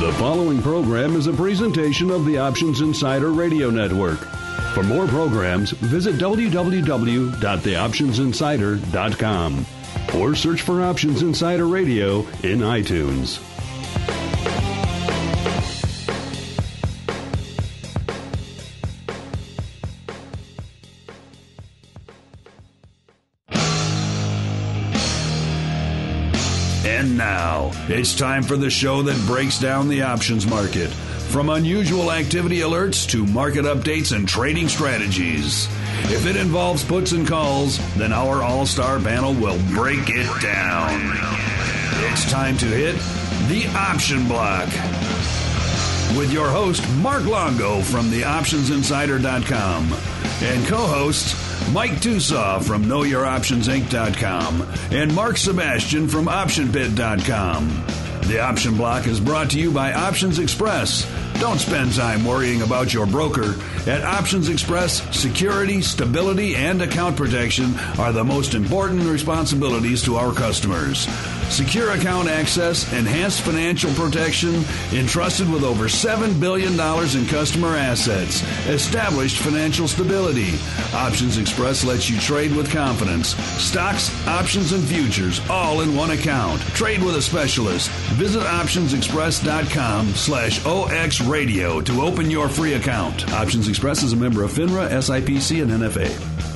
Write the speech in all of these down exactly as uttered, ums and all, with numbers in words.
The following program is a presentation of the Options Insider Radio Network. For more programs, visit w w w dot the options insider dot com or search for Options Insider Radio in iTunes. And now, it's time for the show that breaks down the options market. From unusual activity alerts to market updates and trading strategies. If it involves puts and calls, then our all-star panel will break it down. It's time to hit the Option Block. With your host, Mark Longo from the options insider dot com and co-hosts Mike Tosaw from know your options inc dot com and Mark Sebastian from option pit dot com. The Option Block is brought to you by Options Express. Don't spend time worrying about your broker. At Options Express, security, stability, and account protection are the most important responsibilities to our customers. Secure account access, enhanced financial protection, entrusted with over seven billion dollars in customer assets, established financial stability. Options Express lets you trade with confidence. Stocks, options, and futures, all in one account. Trade with a specialist. Visit options express dot com slash O X radio to open your free account. Options Express is a member of FINRA, S I P C, and N F A.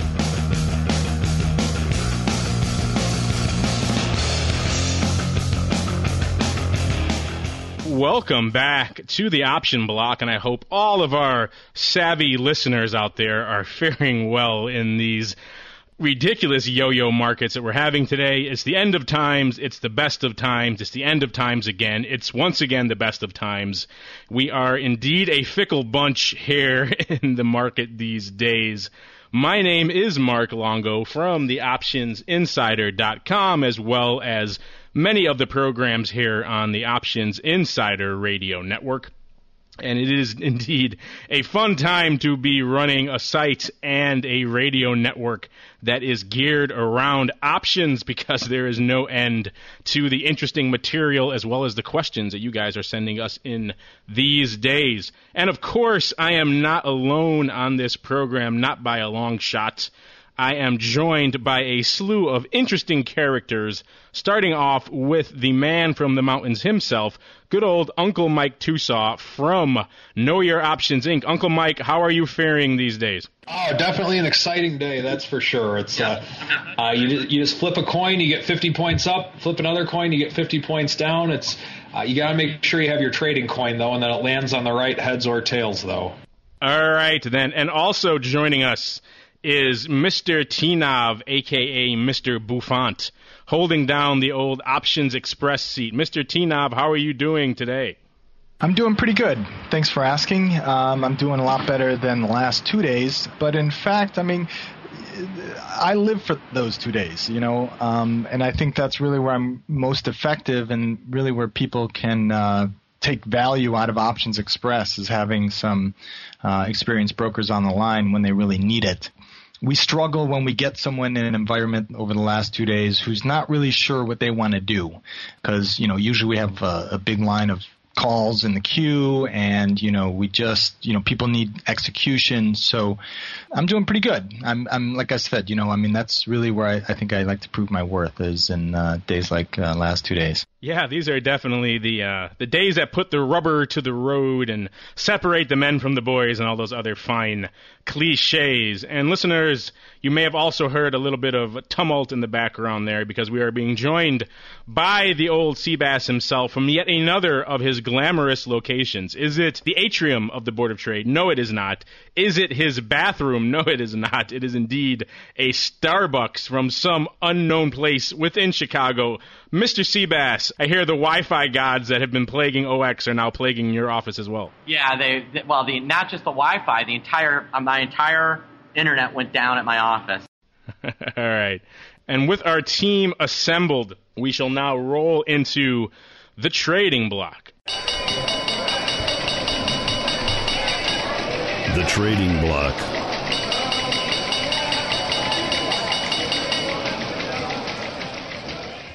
Welcome back to the Option Block, and I hope all of our savvy listeners out there are faring well in these ridiculous yo-yo markets that we're having today. It's the end of times. It's the best of times. It's the end of times again. It's once again the best of times. We are indeed a fickle bunch here in the market these days. My name is Mark Longo from the options insider dot com, as well as many of the programs here on the Options Insider Radio Network. And it is indeed a fun time to be running a site and a radio network that is geared around options, because there is no end to the interesting material as well as the questions that you guys are sending us in these days. And of course, I am not alone on this program, not by a long shot. I am joined by a slew of interesting characters, starting off with the man from the mountains himself, good old Uncle Mike Tosaw from Know Your Options Incorporated. Uncle Mike, how are you faring these days? Oh, definitely an exciting day, that's for sure. It's uh, uh, you, you just flip a coin, you get fifty points up. Flip another coin, you get fifty points down. It's uh, you got to make sure you have your trading coin, though, and that it lands on the right heads or tails, though. All right, then. And also joining us is Mister T-Nav, a k a. Mister Buffont, holding down the old Options Express seat. Mister T-Nav, how are you doing today? I'm doing pretty good. Thanks for asking. Um, I'm doing a lot better than the last two days. But in fact, I mean, I live for those two days, you know, um, and I think that's really where I'm most effective and really where people can uh, take value out of Options Express, is having some uh, experienced brokers on the line when they really need it. We struggle when we get someone in an environment over the last two days who's not really sure what they want to do, because, you know, usually we have a, a big line of calls in the queue, and, you know, we just, you know, people need execution. So I'm doing pretty good. I'm, I'm like I said, you know, I mean, that's really where I, I think I like to prove my worth, is in uh, days like uh, last two days. Yeah, these are definitely the uh, the days that put the rubber to the road and separate the men from the boys and all those other fine cliches. And listeners, you may have also heard a little bit of tumult in the background there, because we are being joined by the old Seabass himself from yet another of his glamorous locations. Is it the atrium of the Board of Trade? No, it is not. Is it his bathroom? No, it is not. It is indeed a Starbucks from some unknown place within Chicago. Mister Seabass, I hear the Wi-Fi gods that have been plaguing O X are now plaguing your office as well. Yeah, they, they well, the not just the Wi-Fi, the entire uh, my entire internet went down at my office. All right. And with our team assembled, we shall now roll into the trading block. The trading block.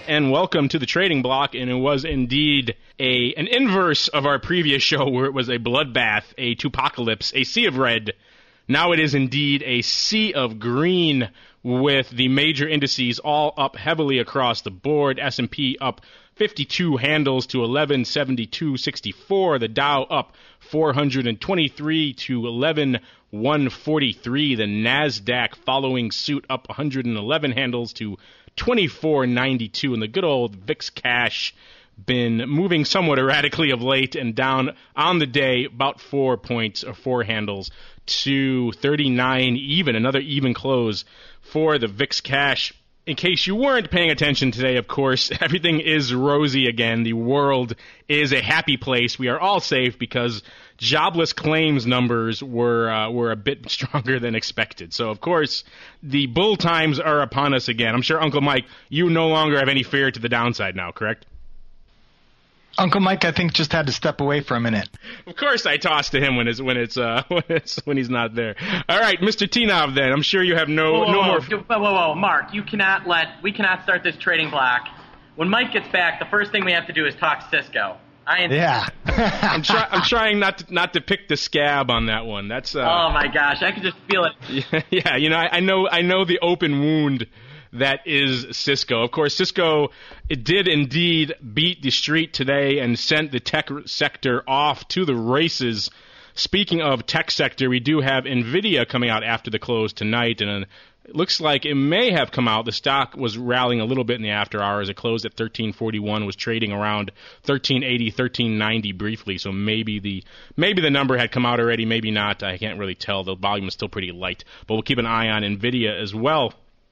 and welcome to the Trading Block. And it was indeed a an inverse of our previous show where it was a bloodbath, a twopocalypse, a sea of red. Now it is indeed a sea of green with the major indices all up heavily across the board. S and P up fifty-two handles to eleven seventy-two sixty-four. The Dow up four hundred twenty-three to eleven one forty-three. The NASDAQ following suit up one hundred eleven handles to twenty-four ninety-two. And the good old V I X cash been moving somewhat erratically of late and down on the day about four points or four handles to thirty-nine even, another even close for the V I X cash. In case you weren't paying attention today, of course, everything is rosy again. The world is a happy place. We are all safe because jobless claims numbers were uh, were a bit stronger than expected. So, of course, the bull times are upon us again. I'm sure, Uncle Mike, you no longer have any fear to the downside now, correct? Uncle Mike, I think, just had to step away for a minute. Of course, I toss to him when it's when it's uh when it's when he's not there. All right, Mister Tinov, then I'm sure you have no whoa, no whoa, more. Whoa, whoa, whoa, Mark, you cannot let we cannot start this trading block. When Mike gets back, the first thing we have to do is talk Cisco. I am, yeah, I'm trying. I'm trying not to not to pick the scab on that one. That's uh, oh my gosh, I could just feel it. Yeah, yeah you know, I, I know I know the open wound that is Cisco. Of course, Cisco, it did indeed beat the street today and sent the tech sector off to the races. Speaking of tech sector, we do have NVIDIA coming out after the close tonight, and it looks like it may have come out. The stock was rallying a little bit in the after hours. It closed at thirteen forty-one, was trading around thirteen eighty, thirteen ninety briefly, so maybe the maybe the number had come out already, maybe not. I can't really tell. The volume is still pretty light, but we'll keep an eye on NVIDIA as well.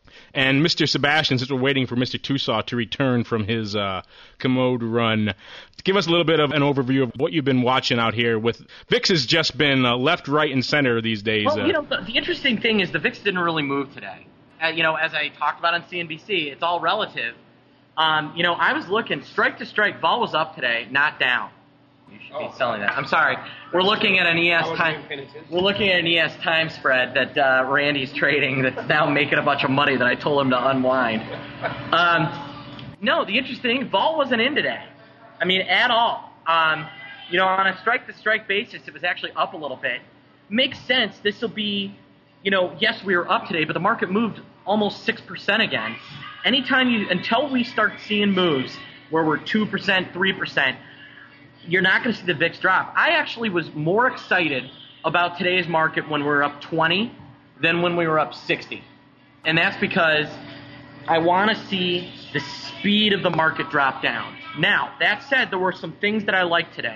And Mister Sebastian, since we're waiting for Mister Tosaw to return from his uh, commode run, give us a little bit of an overview of what you've been watching out here. With V I X has just been uh, left, right, and center these days. Well, uh, you know, the, the interesting thing is the V I X didn't really move today. Uh, you know, as I talked about on C N B C, it's all relative. Um, you know, I was looking strike to strike. Vol was up today, not down. You should be selling that. I'm sorry. We're looking at an E S time. We're looking at an E S time spread that uh, Randy's trading that's now making a bunch of money that I told him to unwind. Um, no, the interesting thing, vol wasn't in today. I mean, at all. Um, you know, on a strike-to-strike basis, it was actually up a little bit. Makes sense. This will be, you know, yes, we were up today, but the market moved almost six percent again. Anytime you, until we start seeing moves where we're two percent, three percent, you're not going to see the V I X drop. I actually was more excited about today's market when we were up twenty than when we were up sixty. And that's because I want to see the speed of the market drop down. Now, that said, there were some things that I liked today.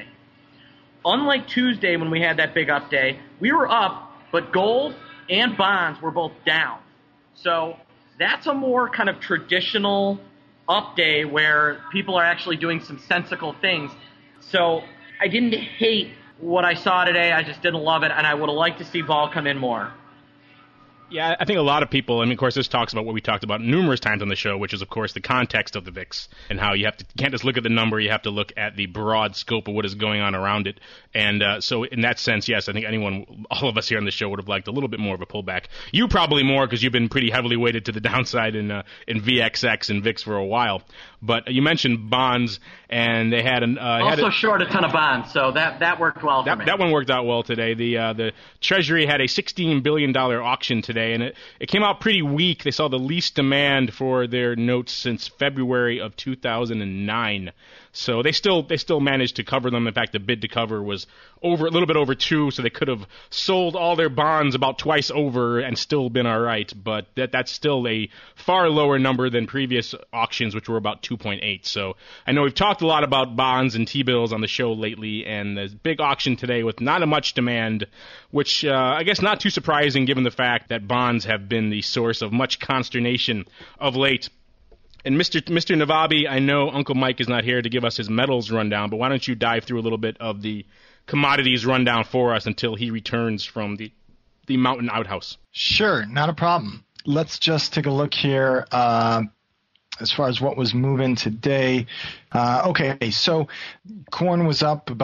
Unlike Tuesday when we had that big up day, we were up, but gold and bonds were both down. So that's a more kind of traditional up day where people are actually doing some sensical things. So I didn't hate what I saw today. I just didn't love it, and I would have liked to see vol come in more. Yeah, I think a lot of people, I mean, of course, this talks about what we talked about numerous times on the show, which is, of course, the context of the V I X and how you have to you can't just look at the number, you have to look at the broad scope of what is going on around it. And uh, so in that sense, yes, I think anyone, all of us here on the show would have liked a little bit more of a pullback. You probably more because you've been pretty heavily weighted to the downside in uh, in V X X and V I X for a while. But you mentioned bonds, and they had an... Uh, also had a, short a ton of bonds, so that, that worked well that, for me. That one worked out well today. The uh, the Treasury had a sixteen billion dollars auction today, and it, it came out pretty weak. They saw the least demand for their notes since February of two thousand nine. So they still they still managed to cover them. In fact, the bid to cover was over a little bit over two, so they could have sold all their bonds about twice over and still been all right. But that that's still a far lower number than previous auctions, which were about two point eight. So I know we've talked a lot about bonds and T-bills on the show lately, and the big auction today with not a much demand, which uh, I guess not too surprising given the fact that bonds have been the source of much consternation of late. And Mister Mister Navabi, I know Uncle Mike is not here to give us his metals rundown, but why don't you dive through a little bit of the commodities rundown for us until he returns from the, the mountain outhouse? Sure, not a problem. Let's just take a look here uh, as far as what was moving today. Uh, okay, so corn was up about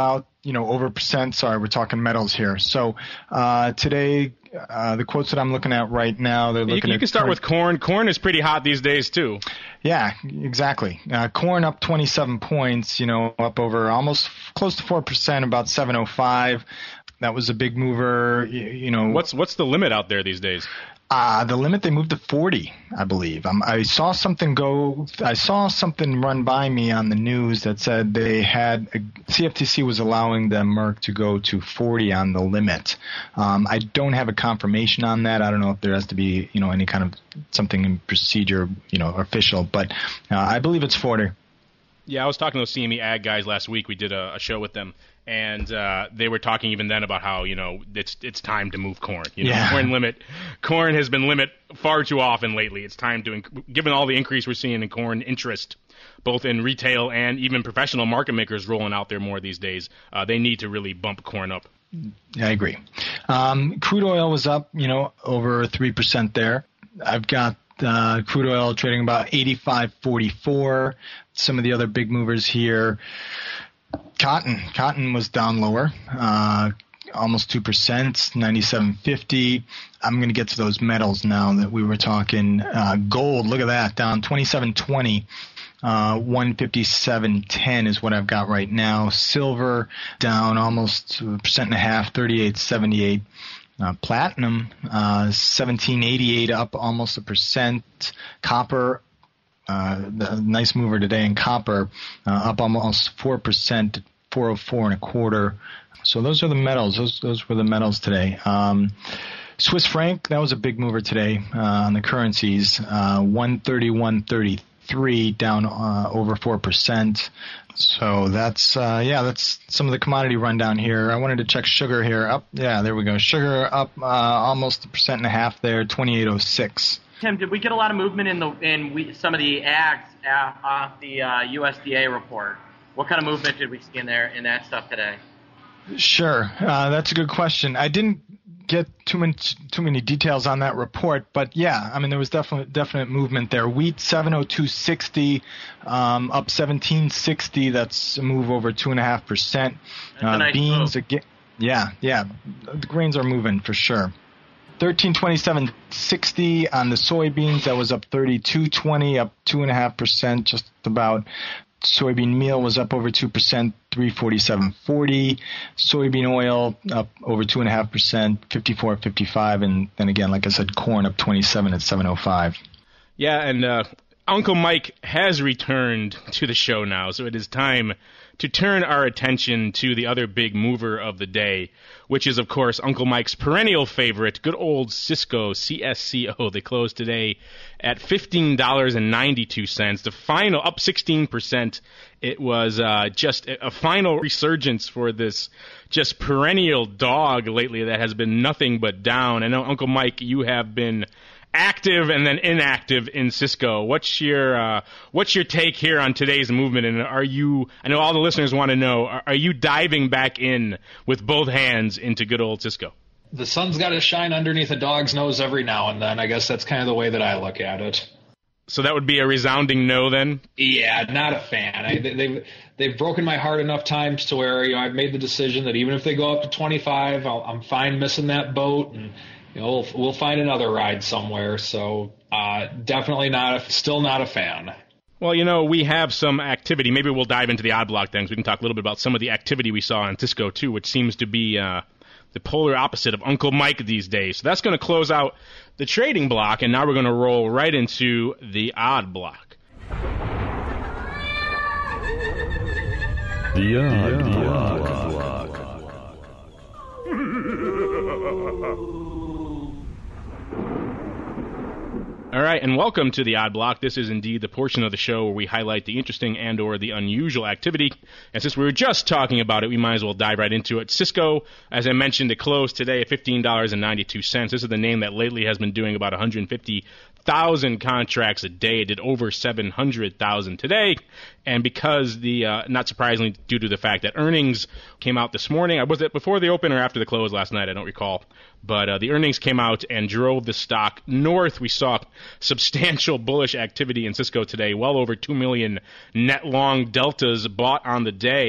you know, over percent. Sorry, we're talking metals here. So uh, today, uh, the quotes that I'm looking at right now, they're looking you can, at... You can start current, with corn. Corn is pretty hot these days, too. Yeah, exactly. Uh, corn up twenty-seven points, you know, up over almost close to four percent, about seven oh five. That was a big mover, you, you know. What's what's the limit out there these days? Uh, the limit, they moved to forty, I believe. Um, I saw something go, I saw something run by me on the news that said they had, a, C F T C was allowing the Merck to go to forty on the limit. Um, I don't have a confirmation on that. I don't know if there has to be, you know, any kind of something in procedure, you know, official, but uh, I believe it's forty. Yeah, I was talking to those C M E Ag guys last week. We did a, a show with them, and uh, they were talking even then about how, you know, it's it's time to move corn. You know, yeah. corn limit, corn has been limit far too often lately. It's time to, inc- given all the increase we're seeing in corn interest, both in retail and even professional market makers rolling out there more these days, uh, they need to really bump corn up. I agree. Um, crude oil was up, you know, over three percent there. I've got Uh, crude oil trading about eighty-five forty-four. Some of the other big movers here. Cotton. Cotton was down lower, uh, almost two percent, ninety-seven fifty. I'm going to get to those metals now that we were talking. Uh, gold, look at that, down twenty-seven twenty. Uh, one fifty-seven ten is what I've got right now. Silver down almost a percent and a half, thirty-eight seventy-eight. Uh, platinum, uh, seventeen eighty-eight, up almost a percent. Copper, uh, the nice mover today in copper, uh, up almost four percent, four oh four and a quarter. So those are the metals. Those those were the metals today. Um, Swiss franc, that was a big mover today uh, on the currencies. Uh, one thirty-one thirty-three, down uh, over four percent. So that's, uh, yeah, that's some of the commodity rundown here. I wanted to check sugar here. Up, yeah, there we go. Sugar up uh, almost a percent and a half there, twenty-eight oh six. Tim, did we get a lot of movement in the in we, some of the ags uh, off the uh, U S D A report? What kind of movement did we see in there in that stuff today? Sure, uh, that's a good question. I didn't get too much too many details on that report, but yeah, I mean there was definitely definite movement there. Wheat seven oh two sixty, um, up seventeen sixty. That's a move over two and a half percent. Nice beans move. again, yeah, yeah, the grains are moving for sure. thirteen twenty-seven sixty on the soybeans. That was up thirty-two twenty, up two and a half percent, just about. Soybean meal was up over two percent, three forty-seven forty. Soybean oil up over two and a half percent, fifty-four fifty-five. And then again, like I said, corn up twenty-seven at seven oh five. Yeah, and uh, Uncle Mike has returned to the show now, so it is time to turn our attention to the other big mover of the day, which is, of course, Uncle Mike's perennial favorite, good old Cisco, C S C O. They closed today at fifteen dollars and ninety-two cents. The final, up sixteen percent. It was uh, just a final resurgence for this just perennial dog lately that has been nothing but down. I know, Uncle Mike, you have been active and then inactive in Cisco. What's your uh, what's your take here on today's movement? And are you? I know all the listeners want to know. Are, are you diving back in with both hands into good old Cisco? The sun's got to shine underneath a dog's nose every now and then. I guess that's kind of the way that I look at it. So that would be a resounding no, then? Yeah, not a fan. I, they've they've broken my heart enough times to where, you know, I've made the decision that even if they go up to twenty-five, I'll, I'm fine missing that boat, and you know, we'll, we'll find another ride somewhere. So uh, definitely not, a, still not a fan. Well, you know, we have some activity. Maybe we'll dive into the odd block things. We can talk a little bit about some of the activity we saw in Cisco, too, which seems to be uh, the polar opposite of Uncle Mike these days. So that's going to close out the trading block, and now we're going to roll right into the odd block. The odd block. All right, and welcome to the Odd Block. This is indeed the portion of the show where we highlight the interesting and or the unusual activity. And since we were just talking about it, we might as well dive right into it. Cisco, as I mentioned, it closed today at fifteen dollars and ninety-two cents. This is the name that lately has been doing about one hundred fifty thousand contracts a day. It did over seven hundred thousand today. And because the, uh, not surprisingly, due to the fact that earnings came out this morning, was it before the open or after the close last night? I don't recall. But uh, the earnings came out and drove the stock north. We saw substantial bullish activity in Cisco today, well over two million net long deltas bought on the day.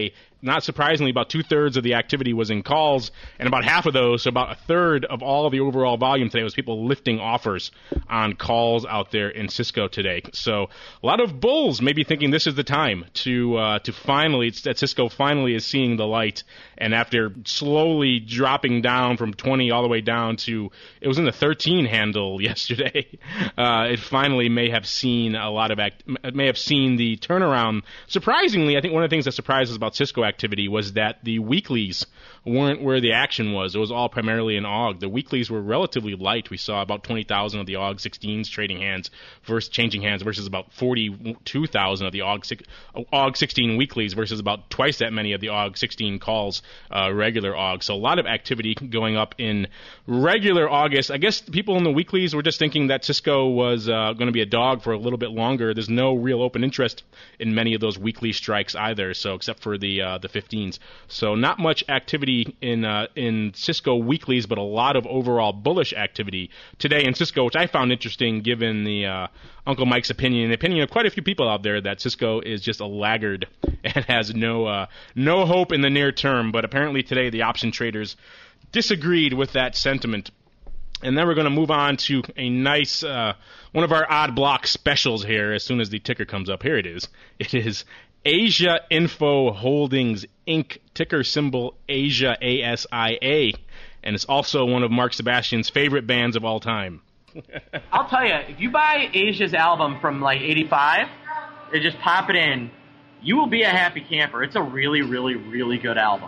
not surprisingly, about two-thirds of the activity was in calls, and about half of those, so about a third of all of the overall volume today was people lifting offers on calls out there in Cisco today. So a lot of bulls maybe thinking this is the time to uh, to finally, that Cisco finally is seeing the light, and after slowly dropping down from twenty all the way down to, it was in the thirteen handle yesterday, uh, it finally may have seen a lot of, act, may have seen the turnaround. Surprisingly, I think one of the things that surprised us about Cisco activity was that the weeklies weren't where the action was. It was all primarily in O G. The weeklies were relatively light. We saw about twenty thousand of the O G sixteens trading hands versus changing hands versus about forty-two thousand of the O G sixteen weeklies versus about twice that many of the O G sixteen calls, uh, regular O G. So a lot of activity going up in regular August. I guess people in the weeklies were just thinking that Cisco was uh, going to be a dog for a little bit longer. There's no real open interest in many of those weekly strikes either, so except for the uh, the fifteens. So not much activity in uh, in Cisco weeklies, but a lot of overall bullish activity today in Cisco, which I found interesting given the uh, Uncle Mike's opinion, the opinion of quite a few people out there that Cisco is just a laggard and has no uh, no hope in the near term. But apparently today the option traders disagreed with that sentiment. And then we're going to move on to a nice, uh, one of our odd block specials here as soon as the ticker comes up. Here it is. It is Asiainfo Holdings, Incorporated, ticker symbol Asia, A S I A. And it's also one of Mark Sebastian's favorite bands of all time. I'll tell you, if you buy Asia's album from like eighty-five, and just pop it in, you will be a happy camper. It's a really, really, really good album.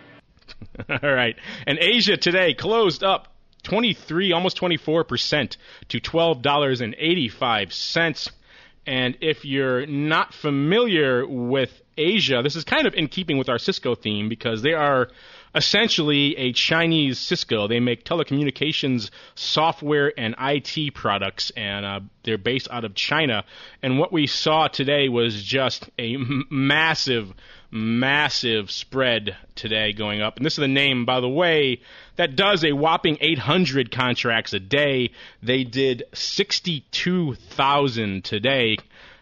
All right. And Asia today closed up twenty-three, almost twenty-four percent to twelve dollars and eighty-five cents. And if you're not familiar with Asia, this is kind of in keeping with our Cisco theme because they are essentially a Chinese Cisco. They make telecommunications software and I T products, and uh, they're based out of China. And what we saw today was just a m- massive, massive spread today going up. And this is the name, by the way, that does a whopping eight hundred contracts a day. They did sixty-two thousand today.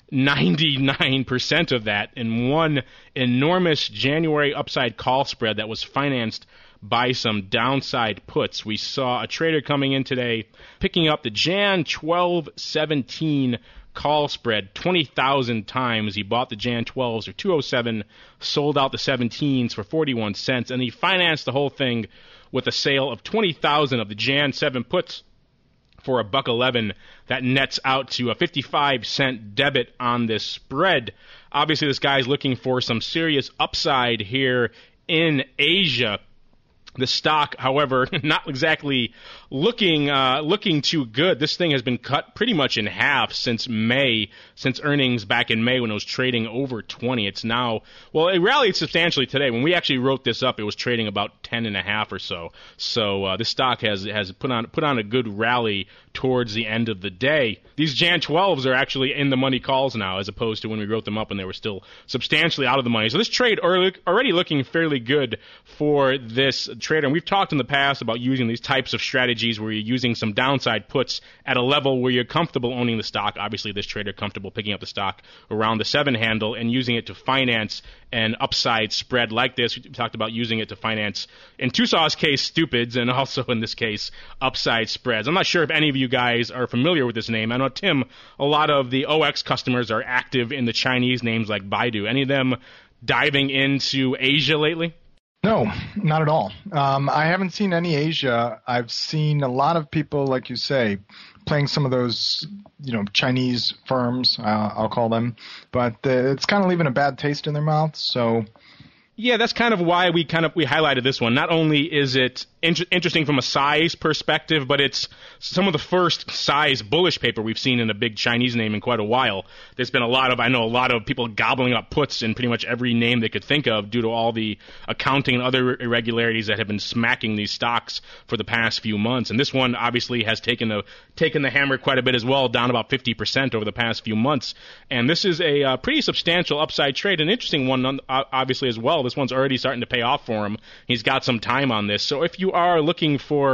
ninety-nine percent of that in one enormous January upside call spread that was financed by some downside puts. We saw a trader coming in today picking up the Jan twelve seventeen call spread twenty thousand times. He bought the Jan twelves for two oh seven, sold out the seventeens for forty-one cents, and he financed the whole thing with a sale of twenty thousand of the Jan seven puts for a buck eleven. That nets out to a fifty-five cent debit on this spread. Obviously, this guy's looking for some serious upside here in Asia. The stock, however, not exactly looking uh, looking too good. This thing has been cut pretty much in half since May, since earnings back in May when it was trading over twenty. It's now, well, it rallied substantially today. When we actually wrote this up, it was trading about ten and a half or so. So uh, this stock has has put on put on a good rally towards the end of the day. These Jan twelves are actually in the money calls now, as opposed to when we wrote them up and they were still substantially out of the money. So this trade already looking fairly good for this trader. And we've talked in the past about using these types of strategies where you're using some downside puts at a level where you're comfortable owning the stock. Obviously, this trader comfortable picking up the stock around the seven handle and using it to finance an upside spread like this. We talked about using it to finance, in Tosaw's case, stupids, and also in this case, upside spreads. I'm not sure if any of you guys are familiar with this name. I know, Tim, a lot of the O X customers are active in the Chinese names like Baidu. Any of them diving into Asia lately? No, not at all. Um, I haven't seen any Asia. I've seen a lot of people, like you say, playing some of those, you know, Chinese firms, uh, I'll call them. But uh, it's kind of leaving a bad taste in their mouth. So, yeah, that's kind of why we kind of we highlighted this one. Not only is it inter- interesting from a size perspective, but it's some of the first size bullish paper we've seen in a big Chinese name in quite a while. There's been a lot of, I know, a lot of people gobbling up puts in pretty much every name they could think of due to all the accounting and other irregularities that have been smacking these stocks for the past few months. And this one obviously has taken the taken the hammer quite a bit as well, down about fifty percent over the past few months. And this is a uh, pretty substantial upside trade, an interesting one obviously as well. This one's already starting to pay off for him. He's got some time on this. So if you are looking for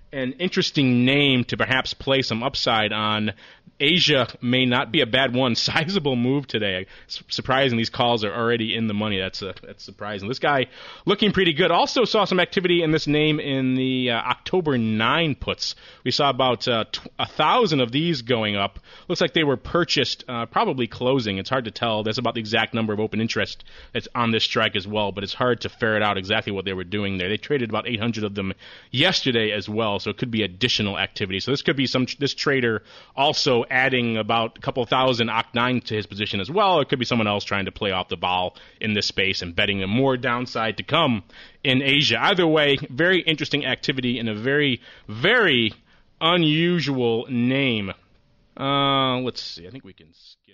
an interesting name to perhaps play some upside on. Asia may not be a bad one. Sizable move today. It's surprising these calls are already in the money. That's uh, that's surprising. This guy looking pretty good. Also saw some activity in this name in the uh, October ninth puts. We saw about uh, a thousand of these going up. Looks like they were purchased, uh, probably closing. It's hard to tell. That's about the exact number of open interest that's on this strike as well, but it's hard to ferret out exactly what they were doing there. They traded about eight hundred of them yesterday as well, so it could be additional activity. So this could be some this trader also adding about a couple thousand O C nine to his position as well. It could be someone else trying to play off the ball in this space and betting more downside to come in Asia. Either way, very interesting activity in a very, very unusual name. Uh, let's see. I think we can skip.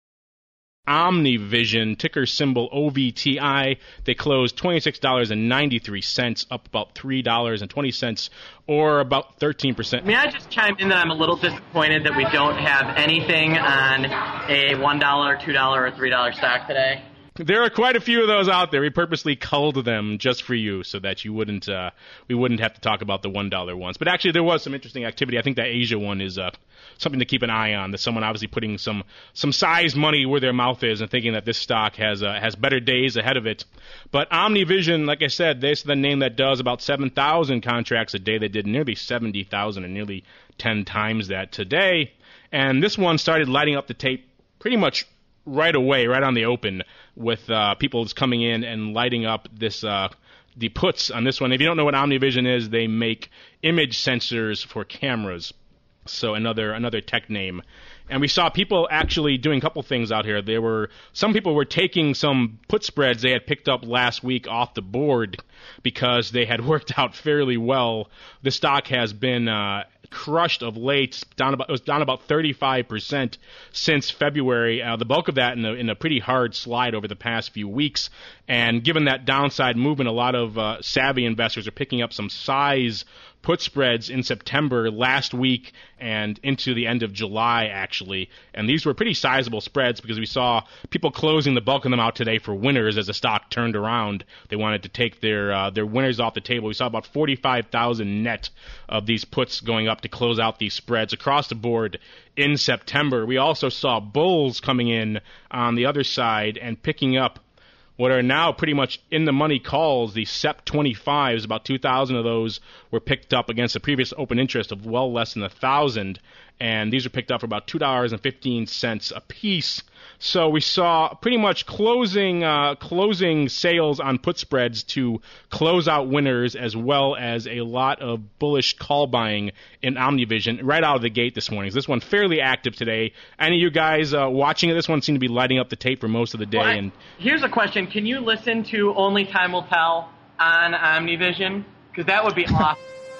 OmniVision, ticker symbol O V T I. They closed twenty-six dollars and ninety-three cents, up about three dollars and twenty cents, or about thirteen percent. May I just chime in that I'm a little disappointed that we don't have anything on a one dollar, two dollar, or three dollar stock today? There are quite a few of those out there. We purposely culled them just for you so that you wouldn't uh, we wouldn't have to talk about the one dollar ones. But actually, there was some interesting activity. I think that Asia one is uh, something to keep an eye on. That someone obviously putting some some size money where their mouth is and thinking that this stock has uh, has better days ahead of it. But OmniVision, like I said, this is the name that does about seven thousand contracts a day. They did nearly seventy thousand and nearly ten times that today. And this one started lighting up the tape pretty much right away, right on the open, with uh, people just coming in and lighting up this uh, the puts on this one. If you don't know what OmniVision is, they make image sensors for cameras. So another another tech name. And we saw people actually doing a couple things out here. There were some people were taking some put spreads they had picked up last week off the board because they had worked out fairly well. The stock has been uh, crushed of late. Down about it was down about thirty-five percent since February. Uh, the bulk of that in a, in a pretty hard slide over the past few weeks. And given that downside movement, a lot of uh, savvy investors are picking up some size put spreads in September last week and into the end of July, actually. And these were pretty sizable spreads because we saw people closing the bulk of them out today for winners as the stock turned around. They wanted to take their uh, their winners off the table. We saw about forty-five thousand net of these puts going up to close out these spreads across the board in September. We also saw bulls coming in on the other side and picking up what are now pretty much in the money calls, the S E P twenty-fives. About two thousand of those were picked up against the previous open interest of well less than one thousand, and these were picked up for about two dollars and fifteen cents a piece. So we saw pretty much closing uh, closing sales on put spreads to close out winners, as well as a lot of bullish call buying in OmniVision right out of the gate this morning. So this one fairly active today. Any of you guys uh, watching it? This one seemed to be lighting up the tape for most of the day. Well, I, and here's a question. Can you listen to Only Time Will Tell on OmniVision? Because that would be awesome.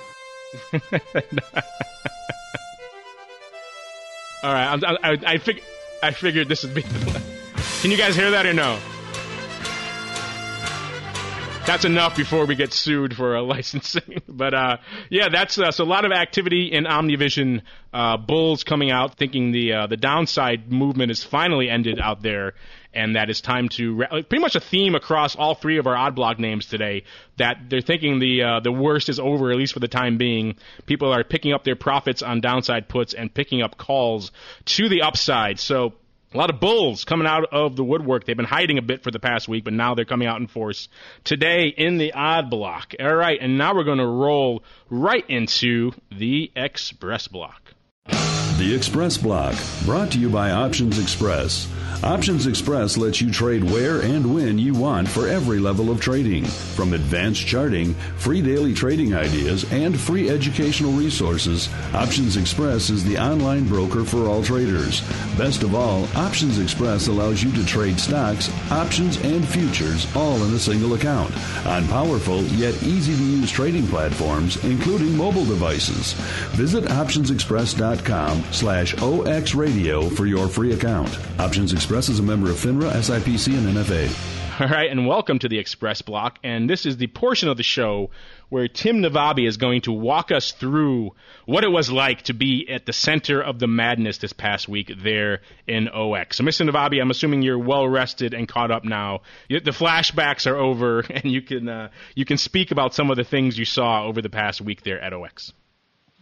All right, I, I, I, fig- I figured this would be the... Can you guys hear that or no? That's enough before we get sued for uh, licensing. But, uh, yeah, that's uh, so a lot of activity in OmniVision. Uh, bulls coming out thinking the uh, the downside movement is finally ended out there, and that it's time to re- pretty much a theme across all three of our odd block names today, that they're thinking the uh, the worst is over, at least for the time being. People are picking up their profits on downside puts and picking up calls to the upside. So a lot of bulls coming out of the woodwork. They've been hiding a bit for the past week, but now they're coming out in force today in the odd block. All right, and now we're going to roll right into the Xpress Block. The Xpress Block, brought to you by Options Express. Options Express lets you trade where and when you want for every level of trading. From advanced charting, free daily trading ideas, and free educational resources, Options Express is the online broker for all traders. Best of all, Options Express allows you to trade stocks, options, and futures all in a single account on powerful yet easy-to-use trading platforms, including mobile devices. Visit options express dot com slash O X radio for your free account. Options Express is a member of FINRA, S I P C, and N F A. All right, and welcome to the Xpress Block. And this is the portion of the show where Tim Navabi is going to walk us through what it was like to be at the center of the madness this past week there in O X. So, Mister Navabi, I'm assuming you're well rested and caught up now. The flashbacks are over, and you can uh, you can speak about some of the things you saw over the past week there at O X.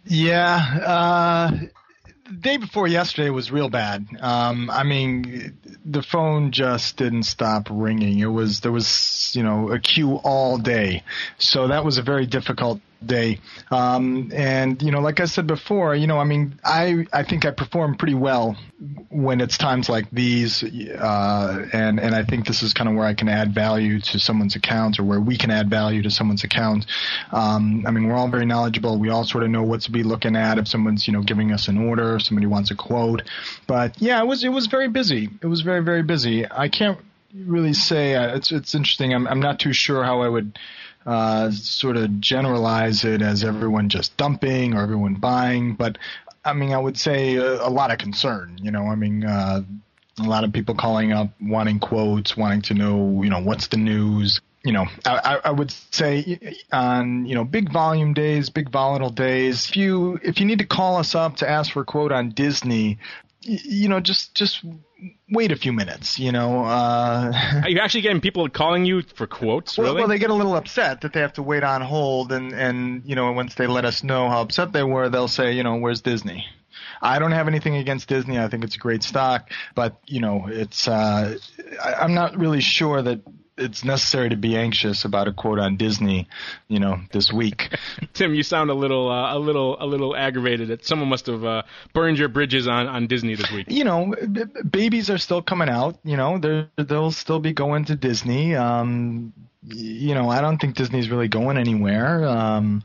Yeah. Uh, the day before yesterday was real bad. Um, I mean, the phone just didn't stop ringing. It was there was you know a queue all day, so that was a very difficult day. Um, and you know, like I said before, you know, I mean, I I think I perform pretty well when it's times like these, uh, and and I think this is kind of where I can add value to someone's account, or where we can add value to someone's account. Um, I mean, we're all very knowledgeable. We all sort of know what to be looking at if someone's you know giving us an order, if somebody wants a quote. But yeah, it was it was very busy. It was very very busy. I can't really say uh, it's it's interesting. I'm I'm not too sure how I would. Uh, sort of generalize it as everyone just dumping or everyone buying, but I mean, I would say a, a lot of concern. You know, I mean, uh, a lot of people calling up, wanting quotes, wanting to know, you know, what's the news. You know, I, I would say on you know big volume days, big volatile days, if you if you need to call us up to ask for a quote on Disney, you know, just just wait a few minutes, you know. Uh, Are you actually getting people calling you for quotes, really? Well, well, they get a little upset that they have to wait on hold, and, and, you know, once they let us know how upset they were, they'll say, you know, where's Disney? I don't have anything against Disney. I think it's a great stock, but, you know, it's uh, I, I'm not really sure that it's necessary to be anxious about a quote on Disney, you know, this week. Tim, you sound a little, uh, a little, a little aggravated that someone must have uh, burned your bridges on, on Disney this week. You know, b- babies are still coming out. You know, they're, they'll still be going to Disney. Um, you know, I don't think Disney's really going anywhere. Um,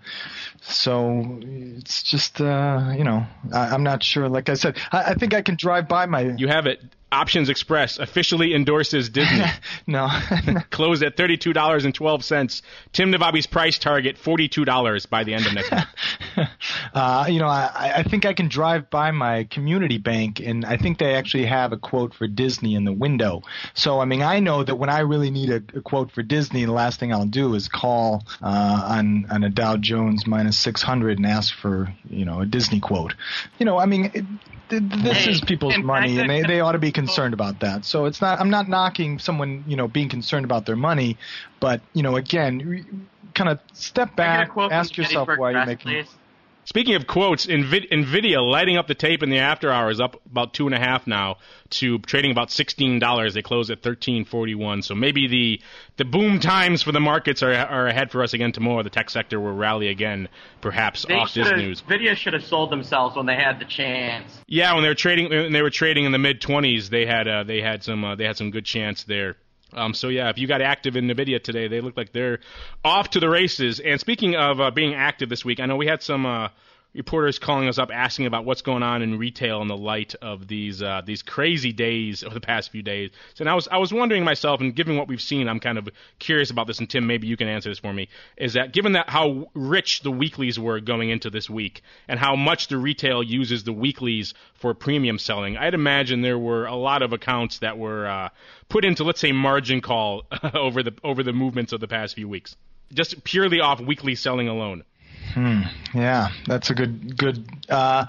so it's just, uh, you know, I, I'm not sure. Like I said, I, I think I can drive by my. You have it. Options Express officially endorses Disney. No. Closed at thirty-two dollars and twelve cents. Tim Navabi's price target, forty-two dollars by the end of next month. uh, you know, I, I think I can drive by my community bank, and I think they actually have a quote for Disney in the window. So, I mean, I know that when I really need a, a quote for Disney, the last thing I'll do is call uh, on, on a Dow Jones minus six hundred and ask for, you know, a Disney quote. You know, I mean, it, this is people's money, and they, they ought to be concerned about that. So it's not. I'm not knocking someone, you know, being concerned about their money, but you know, again, kind of step back, ask yourself why you're making. Please? Speaking of quotes, Nvidia, Nvidia lighting up the tape in the after hours, up about two and a half now to trading about sixteen dollars. They close at thirteen forty-one. So maybe the the boom times for the markets are are ahead for us again tomorrow. The tech sector will rally again, perhaps they off this news. Nvidia should have sold themselves when they had the chance. Yeah, when they were trading, when they were trading in the mid twenties, they had uh, they had some uh, they had some good chance there. Um, so yeah, if you got active in Nvidia today, they look like they're off to the races. And speaking of uh, being active this week, I know we had some uh, reporters calling us up asking about what's going on in retail in the light of these uh, these crazy days of the past few days. So and I was I was wondering myself, and given what we've seen, I'm kind of curious about this. And Tim, maybe you can answer this for me. Is that given that how rich the weeklies were going into this week, and how much the retail uses the weeklies for premium selling, I'd imagine there were a lot of accounts that were uh, put into, let's say, margin call over the over the movements of the past few weeks, just purely off weekly selling alone. Hmm. Yeah, that's a good, good, uh,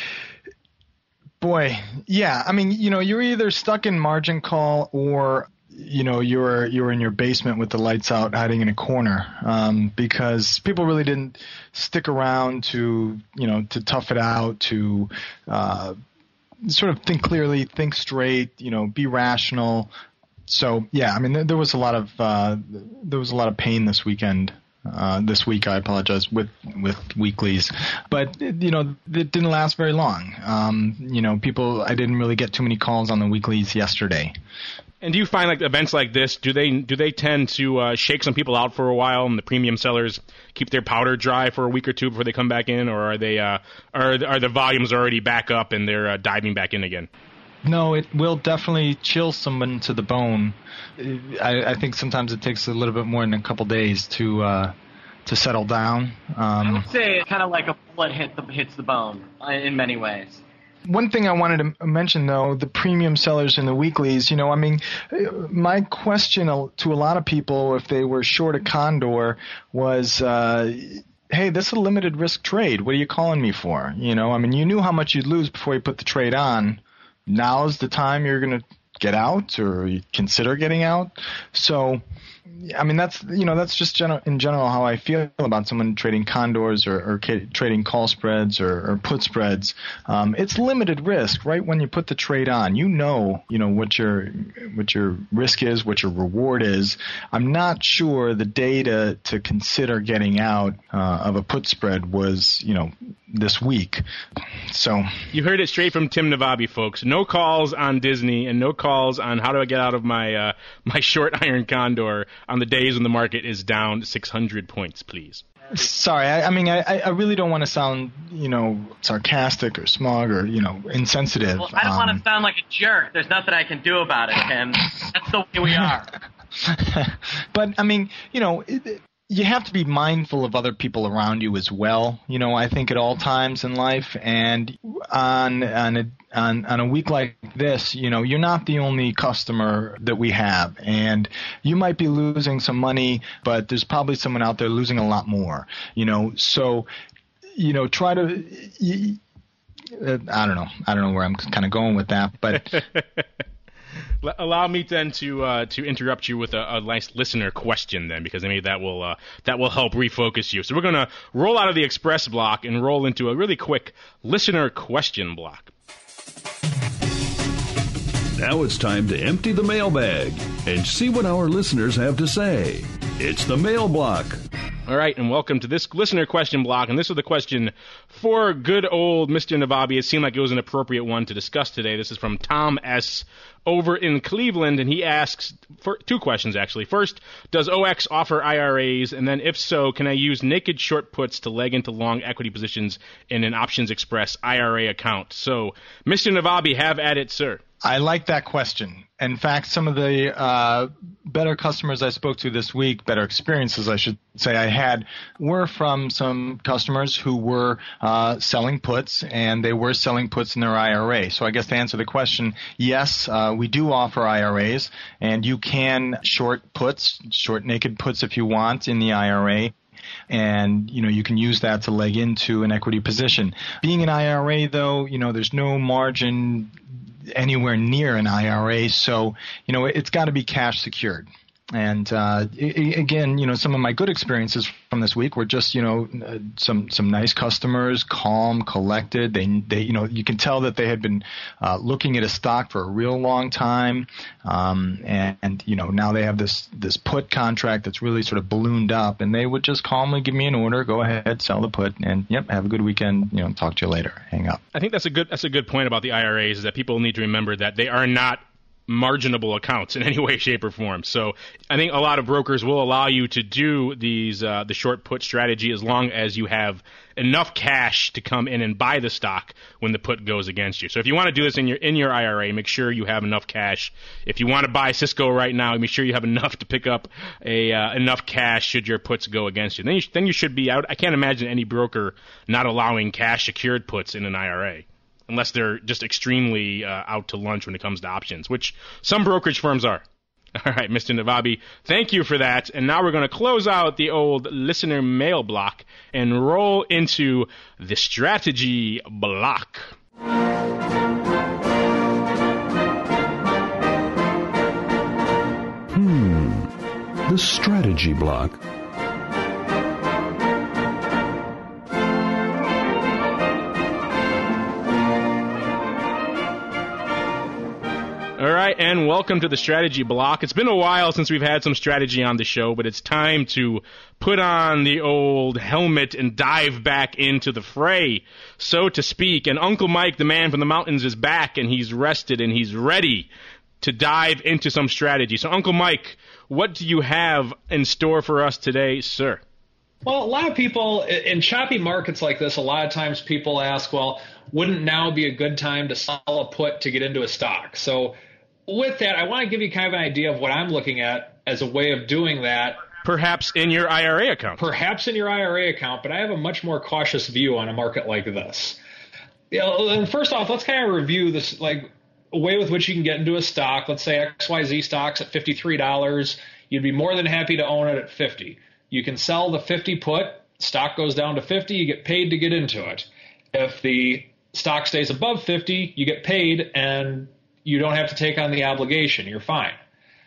boy. Yeah. I mean, you know, you're either stuck in margin call or, you know, you're, you're in your basement with the lights out hiding in a corner, um, because people really didn't stick around to, you know, to tough it out, to, uh, sort of think clearly, think straight, you know, be rational. So, yeah, I mean, there, there was a lot of, uh, there was a lot of pain this weekend. Uh, this week, I apologize, with with weeklies, but you know it didn't last very long. Um, you know, people, I didn't really get too many calls on the weeklies yesterday. And do you find like events like this, do they do they tend to uh, shake some people out for a while, and the premium sellers keep their powder dry for a week or two before they come back in, or are they uh, are are the volumes already back up and they're uh, diving back in again? No, it will definitely chill someone to the bone. I, I think sometimes it takes a little bit more than a couple days to uh, to settle down. Um, I would say it's kind of like a bullet hit the, hits the bone in many ways. One thing I wanted to mention, though, the premium sellers in the weeklies, you know, I mean, my question to a lot of people, if they were short a Condor, was, uh, hey, this is a limited risk trade. What are you calling me for? You know, I mean, you knew how much you'd lose before you put the trade on. Now's the time you're going to get out or consider getting out. So, I mean, that's, you know, that's just general, in general how I feel about someone trading condors or, or ca- trading call spreads or, or put spreads. Um, it's limited risk, right? When you put the trade on, you know, you know what your what your risk is, what your reward is. I'm not sure the data to consider getting out uh, of a put spread was, you know, this week. So you heard it straight from Tim Navabi, folks. No calls on Disney and no calls on how do I get out of my uh, my short iron condor on the days when the market is down six hundred points, please. Sorry, I, I mean, I, I really don't want to sound, you know, sarcastic or smug or, you know, insensitive. Well, I don't um, want to sound like a jerk. There's nothing I can do about it, Tim. That's the way we are. But, I mean, you know, it, you have to be mindful of other people around you as well, you know, I think at all times in life. And on on a, on, on a week like this, you know, you're not the only customer that we have. And you might be losing some money, but there's probably someone out there losing a lot more, you know. So, you know, try to you, uh, I don't know. I don't know where I'm kind of going with that, but allow me then to uh, to interrupt you with a, a nice listener question then, because maybe that will uh, that will help refocus you. So we're going to roll out of the Xpress block and roll into a really quick listener question block. Now it's time to empty the mailbag and see what our listeners have to say. It's the mail block. All right, and welcome to this listener question block. And this is the question for good old Mister Navabi. It seemed like it was an appropriate one to discuss today. This is from Tom S. over in Cleveland, and he asks for two questions, actually. First, does O X offer I R As? And then if so, can I use naked short puts to leg into long equity positions in an Options Express I R A account? So, Mister Navabi, have at it, sir. I like that question. In fact, some of the uh, better customers I spoke to this week, better experiences I should say I had, were from some customers who were uh, selling puts, and they were selling puts in their I R A. So I guess to answer the question, yes, uh, we do offer I R As, and you can short puts, short naked puts if you want in the I R A. And, you know, you can use that to leg into an equity position. Being an I R A, though, you know, there's no margin anywhere near an I R A, so, you know, it's got to be cash secured. And uh, I- again, you know, some of my good experiences from this week were just, you know, uh, some some nice customers, calm, collected. They, they, you know, you can tell that they had been uh, looking at a stock for a real long time, um, and, and you know, now they have this this put contract that's really sort of ballooned up, and they would just calmly give me an order, go ahead, sell the put, and yep, have a good weekend. You know, talk to you later. Hang up. I think that's a good that's a good point about the I R As, is that people need to remember that they are not marginable accounts in any way, shape, or form. So I think a lot of brokers will allow you to do these uh, the short put strategy as long as you have enough cash to come in and buy the stock when the put goes against you. So if you want to do this in your in your I R A, make sure you have enough cash. If you want to buy Cisco right now, make sure you have enough to pick up a uh, enough cash should your puts go against you. Then you, then you should be out. I can't imagine any broker not allowing cash secured puts in an I R A. Unless they're just extremely uh, out to lunch when it comes to options, which some brokerage firms are. All right, Mister Navabi, thank you for that. And now we're going to close out the old listener mail block and roll into the strategy block. Hmm, the strategy block. All right, and welcome to the strategy block. It's been a while since we've had some strategy on the show, but it's time to put on the old helmet and dive back into the fray, so to speak. And Uncle Mike, the man from the mountains, is back, and he's rested, and he's ready to dive into some strategy. So, Uncle Mike, what do you have in store for us today, sir? Well, a lot of people in choppy markets like this, a lot of times people ask, well, wouldn't now be a good time to sell a put to get into a stock? So with that, I want to give you kind of an idea of what I'm looking at as a way of doing that. Perhaps in your I R A account. Perhaps in your I R A account, but I have a much more cautious view on a market like this. You know, and first off, let's kind of review this, like a way with which you can get into a stock. Let's say X Y Z stock's at fifty-three dollars. You'd be more than happy to own it at fifty dollars. You can sell the fifty put, stock goes down to fifty, you get paid to get into it. If the stock stays above fifty, you get paid and you don't have to take on the obligation. You're fine.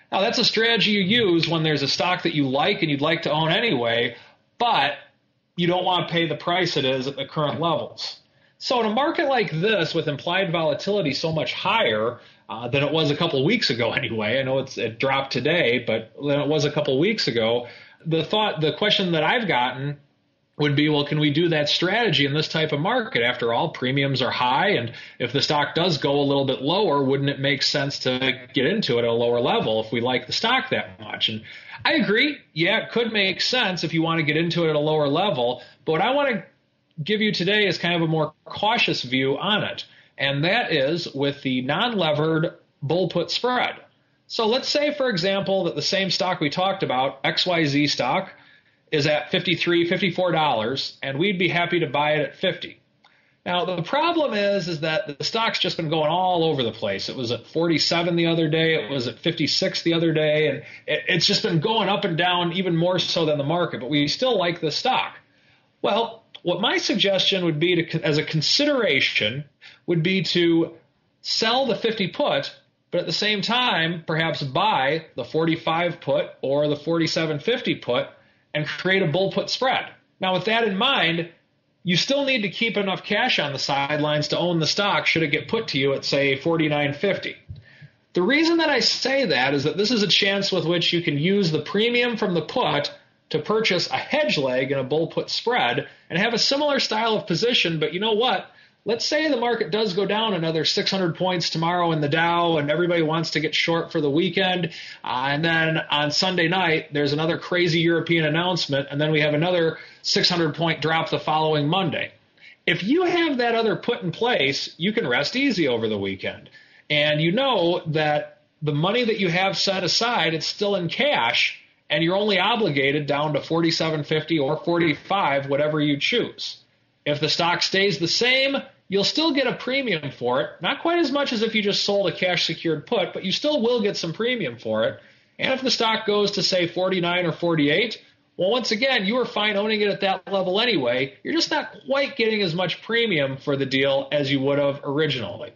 Now, that's a strategy you use when there's a stock that you like and you'd like to own anyway, but you don't want to pay the price it is at the current levels. So in a market like this, with implied volatility so much higher uh, than it was a couple of weeks ago anyway, I know it's, it dropped today, but than it was a couple of weeks ago, the thought, the question that I've gotten would be, well, can we do that strategy in this type of market? After all, premiums are high, and if the stock does go a little bit lower, wouldn't it make sense to get into it at a lower level if we like the stock that much? And I agree. Yeah, it could make sense if you want to get into it at a lower level. But what I want to give you today is kind of a more cautious view on it, and that is with the non-levered bull put spread. So let's say, for example, that the same stock we talked about, X Y Z stock, is at fifty-three dollars, fifty-four dollars, and we'd be happy to buy it at fifty dollars. Now, the problem is, is that the stock's just been going all over the place. It was at forty-seven the other day. It was at fifty-six the other day, and it, it's just been going up and down even more so than the market, but we still like the stock. Well, what my suggestion would be, to, as a consideration, would be to sell the fifty put, but at the same time, perhaps buy the forty-five put or the forty-seven fifty put and create a bull put spread. Now, with that in mind, you still need to keep enough cash on the sidelines to own the stock should it get put to you at, say, forty-nine fifty. The reason that I say that is that this is a chance with which you can use the premium from the put to purchase a hedge leg in a bull put spread and have a similar style of position. But you know what? Let's say the market does go down another six hundred points tomorrow in the Dow and everybody wants to get short for the weekend. Uh, and then on Sunday night, there's another crazy European announcement. And then we have another six hundred point drop the following Monday. If you have that other put in place, you can rest easy over the weekend. And you know that the money that you have set aside, it's still in cash, and you're only obligated down to forty-seven fifty or forty-five, whatever you choose. If the stock stays the same, you'll still get a premium for it. Not quite as much as if you just sold a cash-secured put, but you still will get some premium for it. And if the stock goes to, say, forty-nine or forty-eight, well, once again, you were fine owning it at that level anyway. You're just not quite getting as much premium for the deal as you would have originally.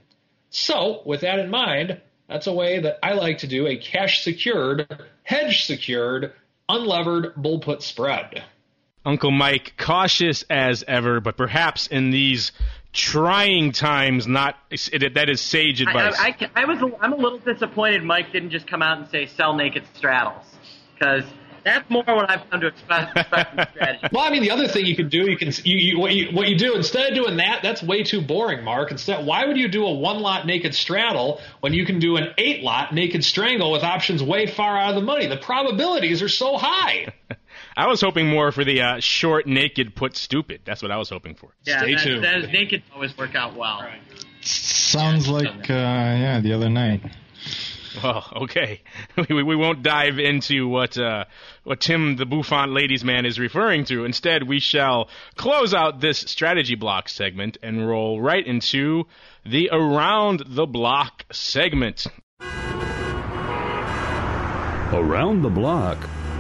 So, with that in mind, that's a way that I like to do a cash-secured, hedge-secured, unlevered bull put spread. Uncle Mike, cautious as ever, but perhaps in these trying times, not that is sage advice. I, I, I was, I'm a little disappointed Mike didn't just come out and say sell naked straddles, because that's more what I've come to expect, expect from strategy. Well, I mean, the other thing you could do, you can you, you, what you what you do instead of doing that, that's way too boring, Mark. Instead, why would you do a one lot naked straddle when you can do an eight lot naked strangle with options way far out of the money? The probabilities are so high. I was hoping more for the uh, short naked put stupid. That's what I was hoping for. Yeah, Stay that, tuned. That is naked always work out well. Right. Sounds yeah, like uh, yeah, the other night. Well, okay. We, we won't dive into what uh, what Tim the Bouffant ladies man is referring to. Instead, we shall close out this strategy block segment and roll right into the Around the Block segment. Around the Block.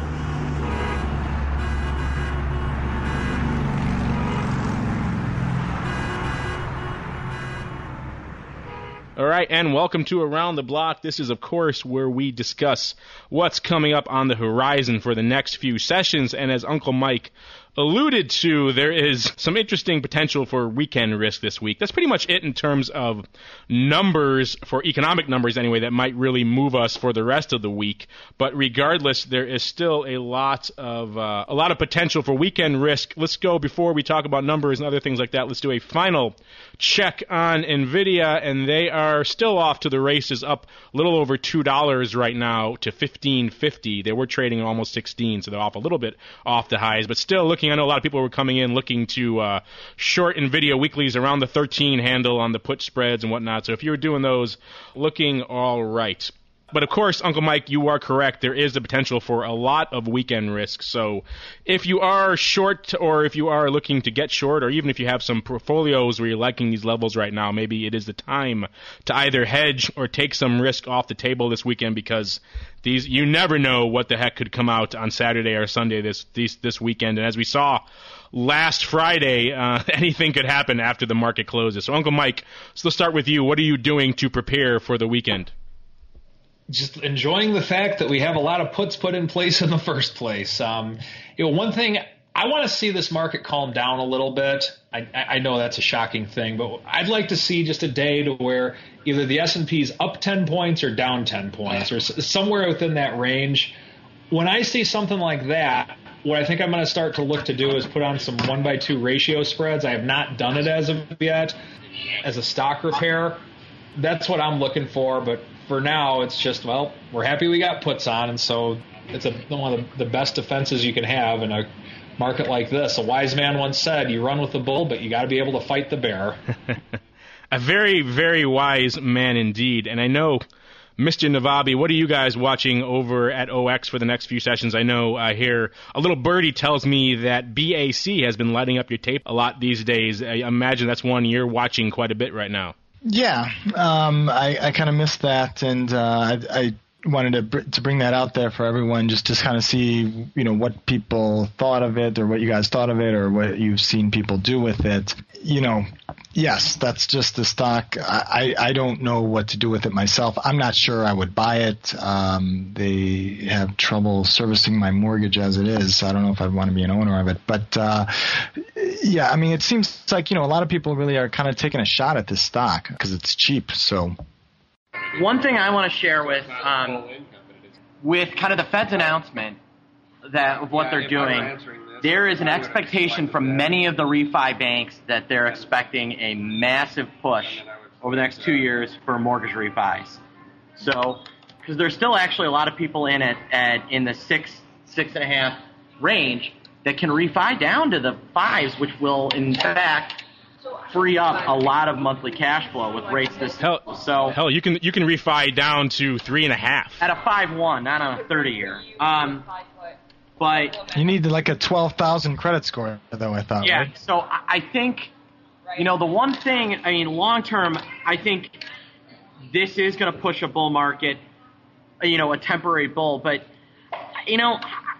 All right, and welcome to Around the Block. This is, of course, where we discuss what's coming up on the horizon for the next few sessions. And as Uncle Mike alluded to, there is some interesting potential for weekend risk this week. That's pretty much it in terms of numbers, for economic numbers anyway, that might really move us for the rest of the week. But regardless, there is still a lot of uh, a lot of potential for weekend risk. Let's go, before we talk about numbers and other things like that, let's do a final check on NVIDIA, and they are still off to the races, up a little over two dollars right now to fifteen fifty. They were trading almost sixteen, so they're off a little bit off the highs, but still looking. I know a lot of people were coming in looking to uh, short NVIDIA weeklies around the thirteen handle on the put spreads and whatnot. So if you were doing those, looking all right. But of course, Uncle Mike, you are correct. There is the potential for a lot of weekend risk. So if you are short, or if you are looking to get short, or even if you have some portfolios where you're liking these levels right now, maybe it is the time to either hedge or take some risk off the table this weekend, because these, you never know what the heck could come out on Saturday or Sunday this this, this weekend. And as we saw last Friday, uh, anything could happen after the market closes. So Uncle Mike, so let's start with you. What are you doing to prepare for the weekend? just enjoying the fact that we have a lot of puts put in place in the first place. Um, you know, one thing, I want to see this market calm down a little bit. I, I know that's a shocking thing, but I'd like to see just a day to where either the S and P's up ten points or down ten points or s- somewhere within that range. When I see something like that, what I think I'm going to start to look to do is put on some one by two ratio spreads. I have not done it as of yet as a stock repair. That's what I'm looking for, but for now, it's just, well, we're happy we got puts on, and so it's a, one of the, the best defenses you can have in a market like this. A wise man once said, you run with the bull, but you got to be able to fight the bear. A very, very wise man indeed. And I know, Mister Navabi, what are you guys watching over at O X for the next few sessions? I know I hear a little birdie tells me that B A C has been lighting up your tape a lot these days. I imagine that's one you're watching quite a bit right now. Yeah, um, I, I kind of missed that, and uh, I, I wanted to br- to bring that out there for everyone, just to kind of see, you know, what people thought of it, or what you guys thought of it, or what you've seen people do with it. You know, yes, that's just the stock. I, I don't know what to do with it myself. I'm not sure I would buy it. Um, they have trouble servicing my mortgage as it is, so I don't know if I'd want to be an owner of it. But, uh, yeah, I mean, it seems like, you know, a lot of people really are kind of taking a shot at this stock because it's cheap. So one thing I want to share with um, with kind of the Fed's announcement that of what they're doing, there is an expectation from many of the refi banks that they're expecting a massive push over the next two years for mortgage refis. So, because there's still actually a lot of people in it at in the six, six and a half range that can refi down to the fives, which will in fact free up a lot of monthly cash flow with rates this hell, low. So hell, you can you can refi down to three and a half at a five one, not on a thirty year. Um, but you need like a twelve thousand credit score, though. I thought. Yeah. Right? So I think, you know, the one thing. I mean, long term, I think this is going to push a bull market. You know, a temporary bull, but you know,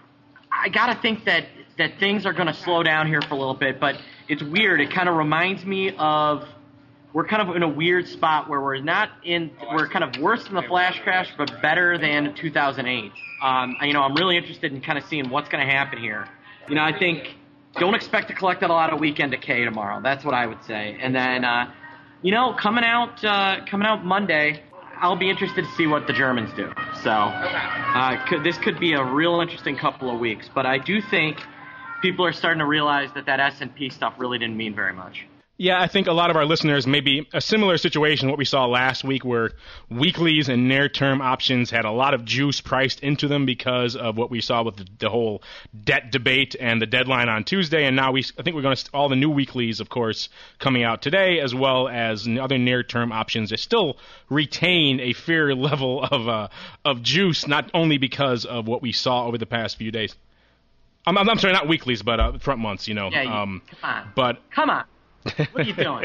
I got to think that that things are going to slow down here for a little bit. But it's weird. It kind of reminds me of we're kind of in a weird spot where we're not in. We're kind of worse than the flash crash, but better than two thousand eight. Um, you know, I'm really interested in kind of seeing what's going to happen here. You know, I think don't expect to collect a lot of weekend decay tomorrow. That's what I would say. And then, uh, you know, coming out uh, coming out Monday, I'll be interested to see what the Germans do. So uh, could, this could be a real interesting couple of weeks. But I do think people are starting to realize that that S and P stuff really didn't mean very much. Yeah, I think a lot of our listeners may be a similar situation to what we saw last week, where weeklies and near-term options had a lot of juice priced into them because of what we saw with the, the whole debt debate and the deadline on Tuesday. And now we, I think we're going to all the new weeklies, of course, coming out today, as well as other near-term options that still retain a fair level of uh, of juice, not only because of what we saw over the past few days. I'm, I'm sorry, not weeklies, but uh, front months, you know. Yeah, you, um, come on. But come on. What are you doing?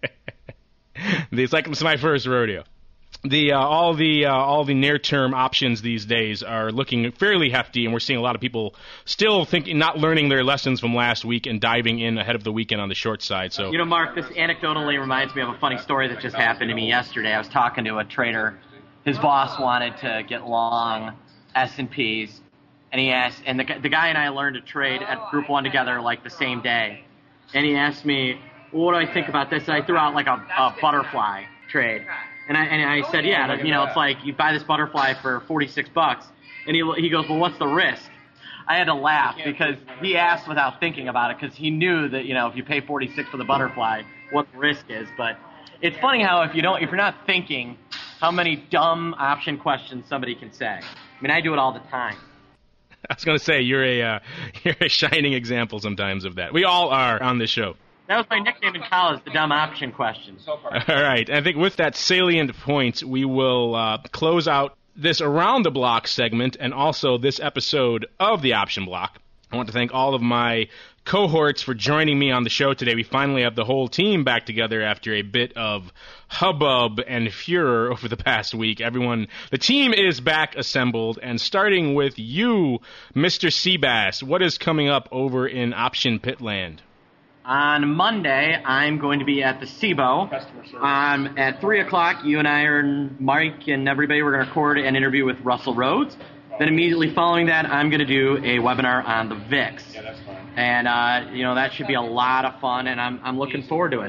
It's like it's my first rodeo. The uh, all the uh, all the near-term options these days are looking fairly hefty, and we're seeing a lot of people still thinking, not learning their lessons from last week and diving in ahead of the weekend on the short side. So, you know, Mark, this anecdotally reminds me of a funny story that just happened to me yesterday. I was talking to a trader. His boss wanted to get long S and Ps, and he asked, and the the guy and I learned to trade at Group One together like the same day, and he asked me, what do I think about this? And I threw out like a, a butterfly trade. And I and I said, yeah, you know, it's like you buy this butterfly for forty-six bucks. And he he goes, well, what's the risk? I had to laugh because he asked without thinking about it because he knew that, you know, if you pay forty-six for the butterfly, what the risk is. But it's funny how if you don't, if you're not thinking, how many dumb option questions somebody can say. I mean, I do it all the time. I was going to say, you're a uh, you're a shining example sometimes of that. We all are on this show. That was my nickname in college, the dumb option question. All right. I think with that salient point, we will uh, close out this Around the Block segment and also this episode of the Option Block. I want to thank all of my cohorts for joining me on the show today. We finally have the whole team back together after a bit of hubbub and furor over the past week. Everyone, the team is back assembled, and starting with you, Mister Seabass, what is coming up over in Option Pitland? On Monday, I'm going to be at the C B O. Um, at three o'clock, you and I are, Mike and everybody, we're going to record an interview with Russell Rhodes. Then immediately following that, I'm going to do a webinar on the V I X. Yeah, that's fine. And, uh, you know, that should be a lot of fun, and I'm, I'm looking forward to it.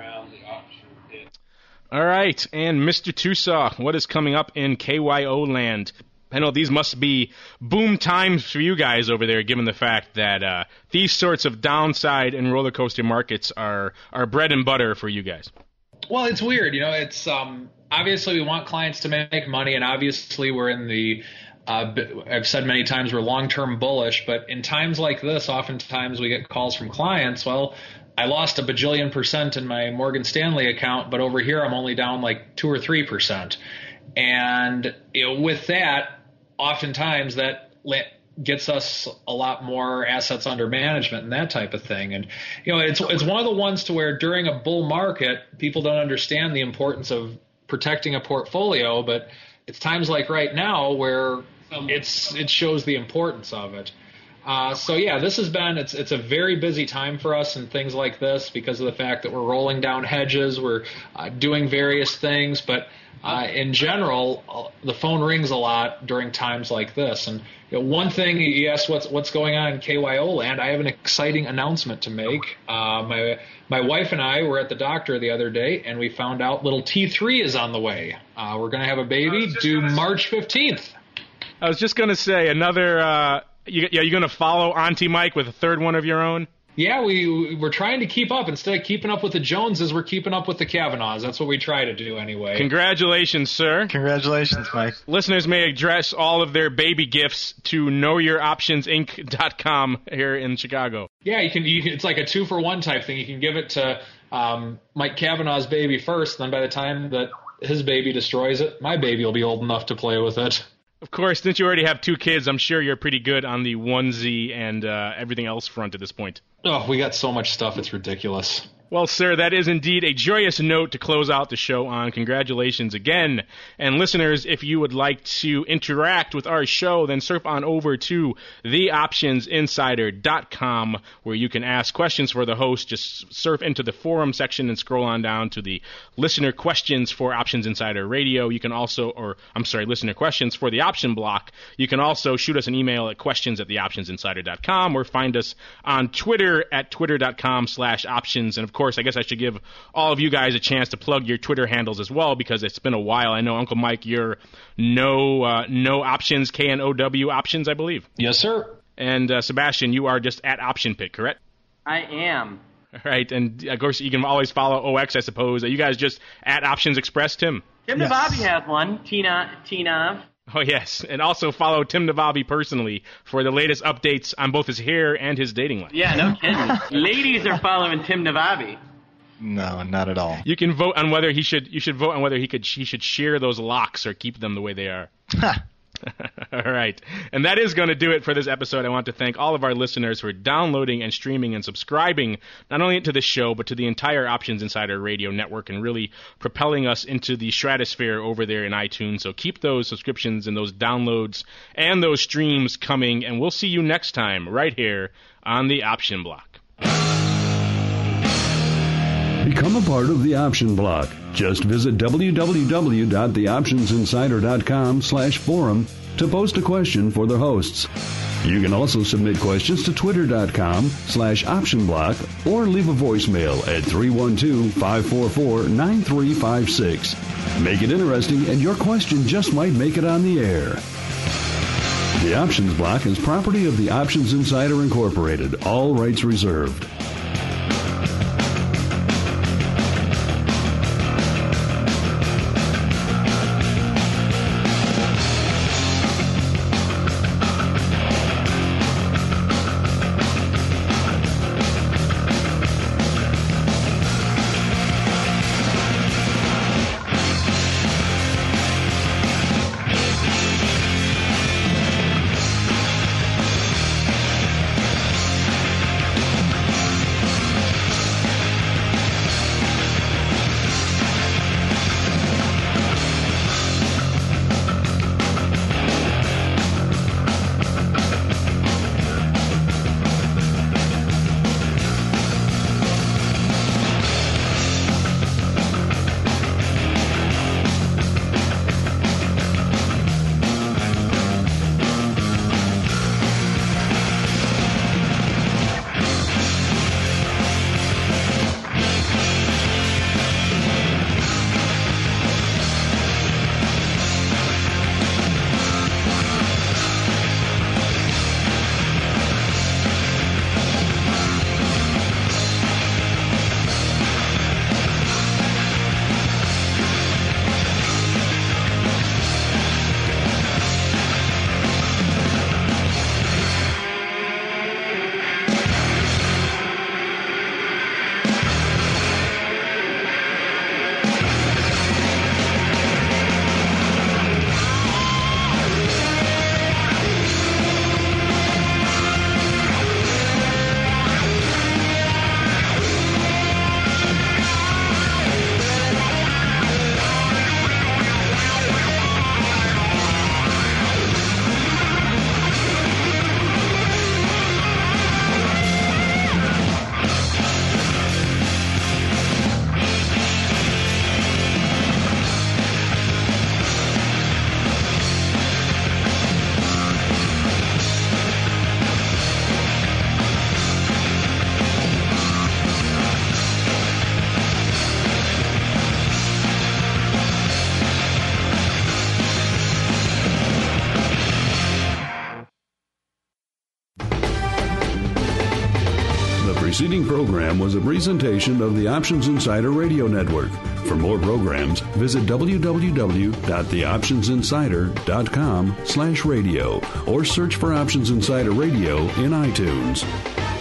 All right, and Mister Tosaw, what is coming up in K Y O land? I know these must be boom times for you guys over there, given the fact that uh, these sorts of downside and roller coaster markets are, are bread and butter for you guys. Well, it's weird. You know, it's um, obviously we want clients to make money, and obviously we're in the uh, I've said many times we're long-term bullish, but in times like this, oftentimes we get calls from clients, well, I lost a bajillion percent in my Morgan Stanley account, but over here I'm only down like two or three percent. And you know, with that, oftentimes that gets us a lot more assets under management and that type of thing. And you know, it's it's one of the ones to where during a bull market, people don't understand the importance of protecting a portfolio, but it's times like right now where it's it shows the importance of it. Uh, so yeah, this has been it's it's a very busy time for us and things like this because of the fact that we're rolling down hedges, we're uh, doing various things, but uh, in general, uh, the phone rings a lot during times like this. And you know, one thing you asked what's what's going on in K Y O land, I have an exciting announcement to make. Uh, my my wife and I were at the doctor the other day, and we found out little T three is on the way. Uh, we're going to have a baby due March fifteenth. I was just going to say another. Uh, you, yeah, you're going to follow Auntie Mike with a third one of your own. Yeah, we we're trying to keep up. Instead of keeping up with the Joneses, we're keeping up with the Kavanaughs. That's what we try to do anyway. Congratulations, sir. Congratulations, Mike. Listeners may address all of their baby gifts to know your options inc dot com here in Chicago. Yeah, you can, you can. It's like a two for one type thing. You can give it to um, Mike Kavanaugh's baby first, and then by the time that his baby destroys it, my baby will be old enough to play with it. Of course, since you already have two kids, I'm sure you're pretty good on the onesie and uh, everything else front at this point. Oh, we got so much stuff, it's ridiculous. Well, sir, that is indeed a joyous note to close out the show on. Congratulations again. And listeners, if you would like to interact with our show, then surf on over to the options insider dot com where you can ask questions for the host. Just surf into the forum section and scroll on down to the listener questions for Options Insider Radio. You can also, or I'm sorry, listener questions for the option block. You can also shoot us an email at questions at the options insider dot com or find us on Twitter at twitter dot com slash options. And of course, I guess I should give all of you guys a chance to plug your Twitter handles as well because it's been a while. I know, Uncle Mike, you're no uh, no options, K N O W options, I believe. Yes, sir. And uh, Sebastian, you are just at Option Pick, correct? I am. All right, and of course you can always follow O X, I suppose. Are you guys just at Options Express, Tim? Tim yes. Navabi has one. Tina, Tina. Oh, yes, and also follow Tim Navabi personally for the latest updates on both his hair and his dating life. Yeah, no kidding. Ladies are following Tim Navabi. No, not at all. You can vote on whether he should. You should vote on whether he could. He should shear those locks or keep them the way they are. All right. And that is going to do it for this episode. I want to thank all of our listeners for downloading and streaming and subscribing not only to this show, but to the entire Options Insider Radio Network and really propelling us into the stratosphere over there in iTunes. So keep those subscriptions and those downloads and those streams coming, and we'll see you next time right here on the Option Block. Become a part of the Option Block. Just visit w w w dot the options insider dot com slash forum to post a question for the hosts. You can also submit questions to twitter dot com slash optionblock or leave a voicemail at three one two, five four four, nine three five six. Make it interesting and your question just might make it on the air. The Options Block is property of the Options Insider Incorporated. All rights reserved. preceding program was a presentation of the Options Insider Radio Network. For more programs, visit w w w dot the options insider dot com slash radio or search for Options Insider Radio in iTunes.